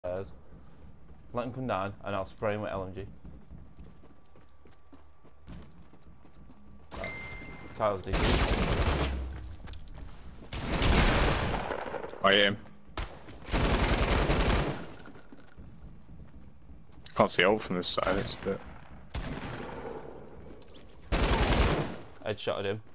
Let him come down and I'll spray him with LMG. Kyle's decent. I hit him. Can't see ult from this side, it's a bit... Headshotted him.